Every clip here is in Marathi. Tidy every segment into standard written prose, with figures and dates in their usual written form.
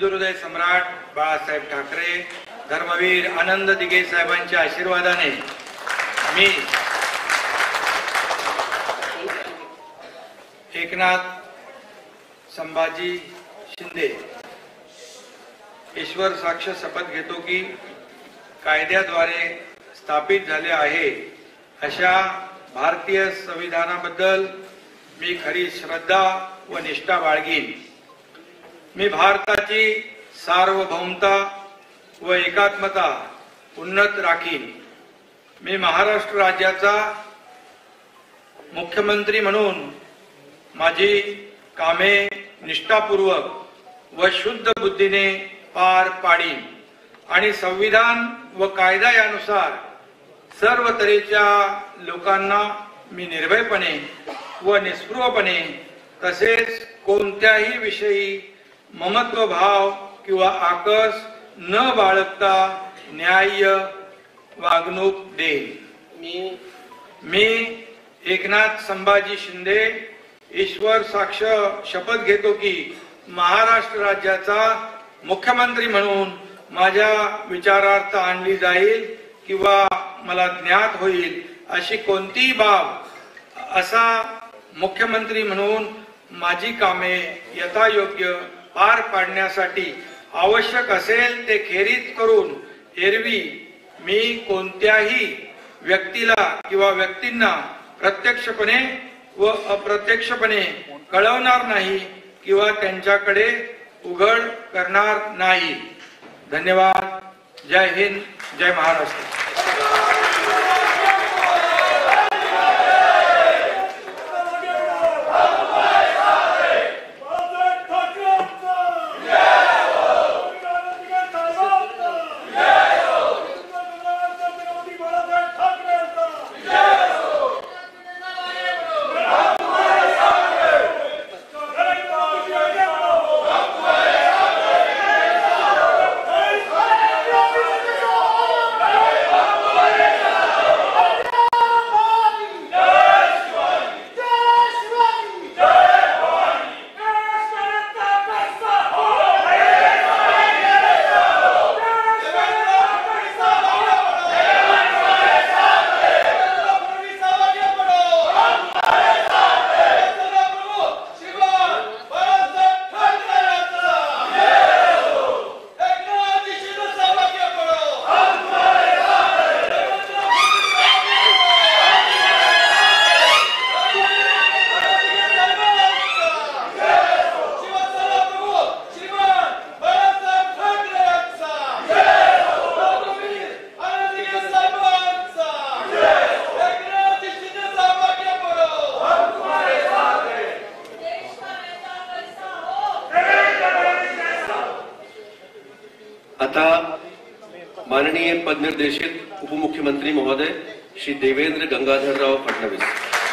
हिंदुहृदय सम्राट बाळासाहेब ठाकरे, धर्मवीर आनंद दिघे साहेबांच्या आशीर्वादाने मी एकनाथ संभाजी शिंदे ईश्वर साक्ष शपथ घेतो की कायद्याद्वारे स्थापित झाले आहे अशा भारतीय संविधानाबद्दल मी खरी श्रद्धा व निष्ठा बाळगीन। मी भारताची सार्वभौमता व एकात्मता उन्नत राखीन। मी महाराष्ट्र राज्याचा मुख्यमंत्री म्हणून माझी कामे निष्ठापूर्वक व शुद्ध बुद्धीने पार पाडीन आणि संविधान व कायदा यानुसार सर्व तऱ्हेच्या लोकांना मी निर्भयपणे व निस्पृहपणे तसेच कोणत्याही विषयी ममत्व भाव किंवा आकस न बाळगता न्याय्य वागणूक देईन। मी एकनाथ संभाजी शिंदे ईश्वर साक्ष शपथ घेतो की महाराष्ट्र राज्याचा मुख्यमंत्री म्हणून माझ्या विचारार्थ आणली जाईल किंवा मला ज्ञात होईल अशी कोणतीही बाब असा मुख्यमंत्री म्हणून माझी कामे यथायोग्य पार पाडण्यासाठी आवश्यक असेल ते खेरीज करून एरवी मी कोणत्याही व्यक्तीला किंवा व्यक्तींना प्रत्यक्षपणे व अप्रत्यक्षपणे कळवणार नाही किंवा त्यांच्याकडे उघड करणार नाही। धन्यवाद। जय हिंद, जय महाराष्ट्र। आता माननीय पदनिर्देशित उपमुख्यमंत्री महोदय श्री देवेंद्र गंगाधरराव फडणवीस।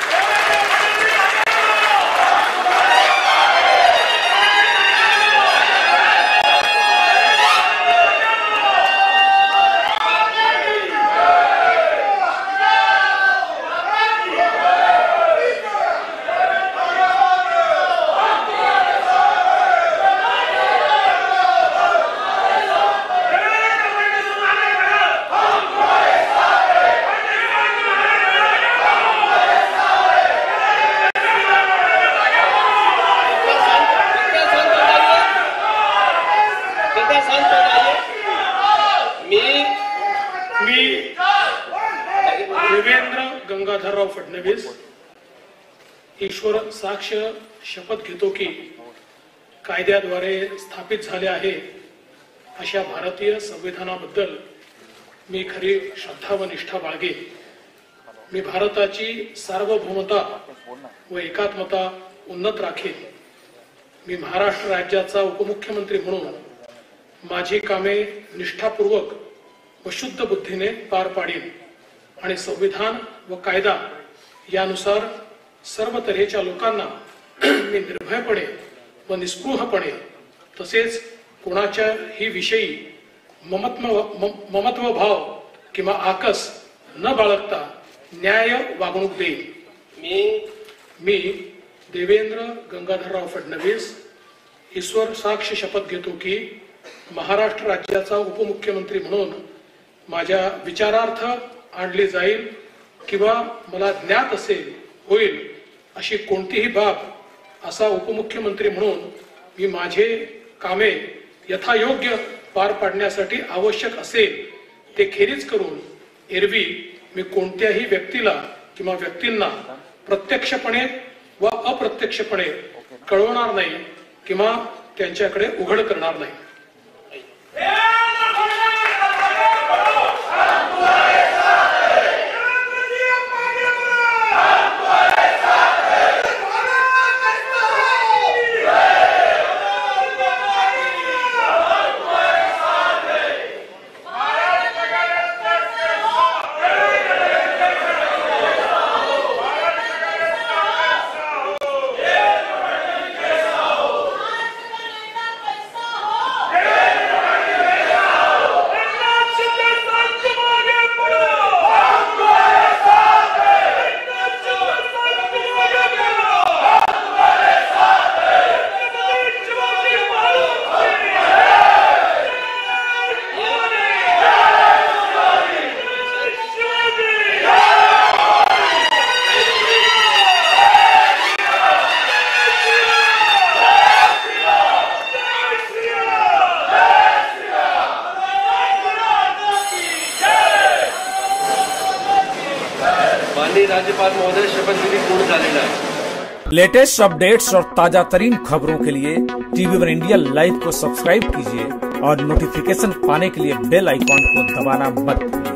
देवेंद्र गंगाधरराव फडणवीस ईश्वर साक्ष शपथ घेतो की कायद्याद्वारे स्थापित झाले आहे अशा भारतीय संविधानाबद्दल मी खरी श्रद्धा व निष्ठा बाळगेन। मी भारताची सार्वभौमता व एकात्मता उन्नत राखीन। मी महाराष्ट्र राज्याचा उपमुख्यमंत्री म्हणून माझी कामे निष्ठापूर्वक व शुद्ध बुद्धीने पार पाडीन आणि संविधान व कायदा यानुसार सर्व तऱ्हेच्या लोकांना मी निर्भयपणे व निस्पृहपणे तसेच कोणाच्याही विषयी ममत्व भाव किंवा आकस न बाळगता न्याय वागणूक देईन। मी देवेंद्र गंगाधरराव फडणवीस ईश्वर साक्ष शपथ घेतो की महाराष्ट्र राज्याचा उपमुख्यमंत्री म्हणून माझ्या विचारार्थ आणली जाईल किंवा मला ज्ञात असेल होईल अशी कोणतीही बाब असा उपमुख्यमंत्री म्हणून मी माझे कामे यथायोग्य पार पाडण्यासाठी आवश्यक असेल ते खेरीज करून एरवी मी कोणत्याही व्यक्तीला किंवा व्यक्तींना प्रत्यक्षपणे व अप्रत्यक्षपणे कळवणार नाही किंवा त्यांच्याकडे उघड करणार नाही. माननीय राज्यपाल महोदय, शपथविधि पूर्ण झालेला आहे. लेटेस्ट अपडेट्स और ताजा तरीन खबरों के लिए TV1 इंडिया लाइव को सब्सक्राइब कीजिए और नोटिफिकेशन पाने के लिए बेल आइकॉन को दबाना मत भूलिए.